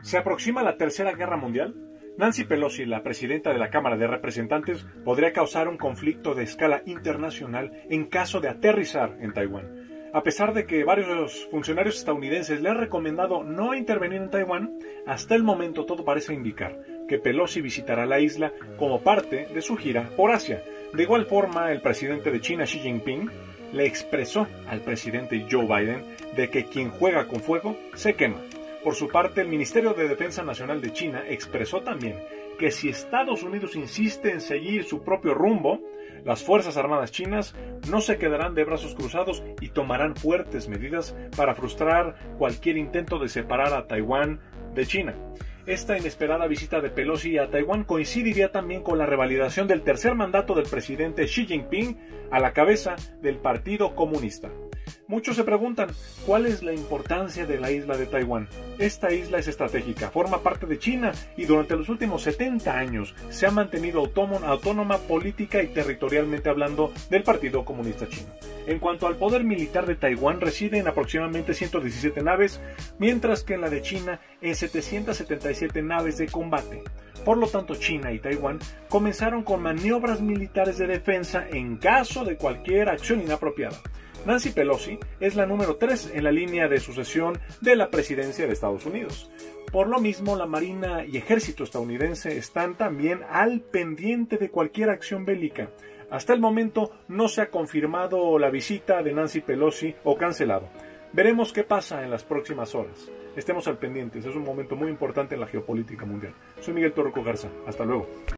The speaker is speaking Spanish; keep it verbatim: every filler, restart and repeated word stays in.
¿Se aproxima la Tercera Guerra Mundial? Nancy Pelosi, la presidenta de la Cámara de Representantes, podría causar un conflicto de escala internacional en caso de aterrizar en Taiwán. A pesar de que varios funcionarios estadounidenses le han recomendado no intervenir en Taiwán, hasta el momento todo parece indicar que Pelosi visitará la isla como parte de su gira por Asia. De igual forma, el presidente de China, Xi Jinping, le expresó al presidente Joe Biden de que quien juega con fuego se quema. Por su parte, el Ministerio de Defensa Nacional de China expresó también que si Estados Unidos insiste en seguir su propio rumbo, las Fuerzas Armadas chinas no se quedarán de brazos cruzados y tomarán fuertes medidas para frustrar cualquier intento de separar a Taiwán de China. Esta inesperada visita de Pelosi a Taiwán coincidiría también con la revalidación del tercer mandato del presidente Xi Jinping a la cabeza del Partido Comunista. Muchos se preguntan, ¿cuál es la importancia de la isla de Taiwán? Esta isla es estratégica, forma parte de China y durante los últimos setenta años se ha mantenido autónoma, autónoma política y territorialmente hablando del Partido Comunista Chino. En cuanto al poder militar de Taiwán, residen aproximadamente ciento diecisiete naves, mientras que en la de China en setecientas setenta y siete naves de combate. Por lo tanto, China y Taiwán comenzaron con maniobras militares de defensa en caso de cualquier acción inapropiada. Nancy Pelosi es la número tres en la línea de sucesión de la presidencia de Estados Unidos. Por lo mismo, la Marina y Ejército estadounidense están también al pendiente de cualquier acción bélica. Hasta el momento no se ha confirmado la visita de Nancy Pelosi o cancelado. Veremos qué pasa en las próximas horas. Estemos al pendiente, es un momento muy importante en la geopolítica mundial. Soy Miguel Torruco Garza, hasta luego.